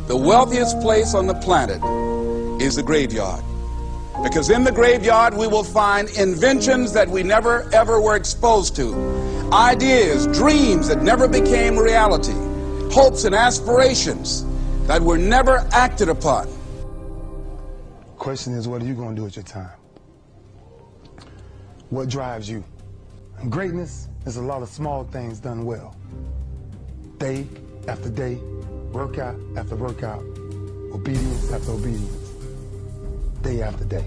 The wealthiest place on the planet is the graveyard. Because in the graveyard we will find inventions that we never ever were exposed to, ideas, dreams that never became reality, hopes and aspirations that were never acted upon. Question is, what are you going to do with your time? What drives you? And greatness is a lot of small things done well. Day after day, workout after workout, obedience after obedience, day after day.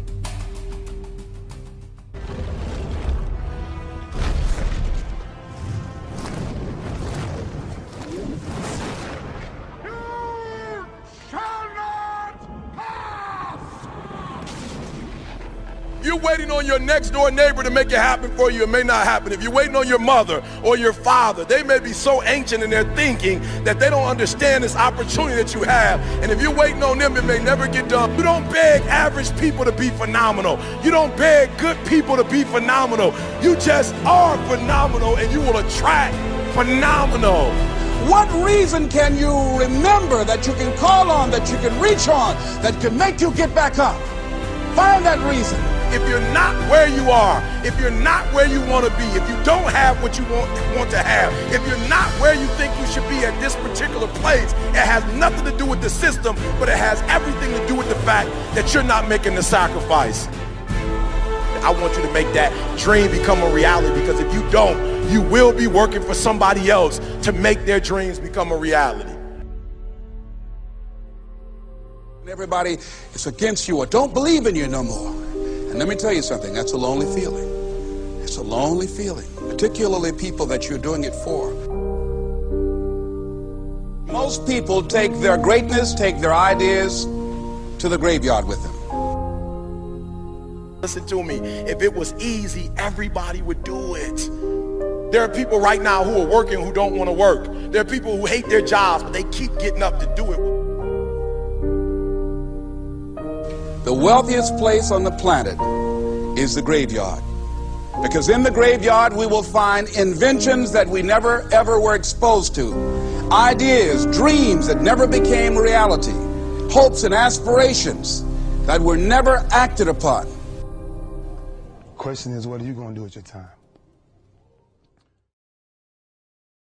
You're waiting on your next door neighbor to make it happen for you, it may not happen. If you're waiting on your mother or your father, they may be so ancient in their thinking that they don't understand this opportunity that you have. And if you're waiting on them, it may never get done. You don't beg average people to be phenomenal. You don't beg good people to be phenomenal. You just are phenomenal, and you will attract phenomenal. What reason can you remember that you can call on, that you can reach on, that can make you get back up? Find that reason. If you're not where you are, if you're not where you want to be, if you don't have what you want to have, if you're not where you think you should be at this particular place, it has nothing to do with the system, but it has everything to do with the fact that you're not making the sacrifice. I want you to make that dream become a reality, because if you don't, you will be working for somebody else to make their dreams become a reality. Everybody is against you or don't believe in you no more. And let me tell you something, that's a lonely feeling. It's a lonely feeling, particularly people that you're doing it for. Most people take their greatness, take their ideas to the graveyard with them. Listen to me, if it was easy, everybody would do it. There are people right now who are working who don't want to work. There are people who hate their jobs, but they keep getting up to do it. The wealthiest place on the planet is the graveyard. Because in the graveyard we will find inventions that we never ever were exposed to, ideas, dreams that never became reality, hopes and aspirations that were never acted upon. Question is, what are you going to do with your time?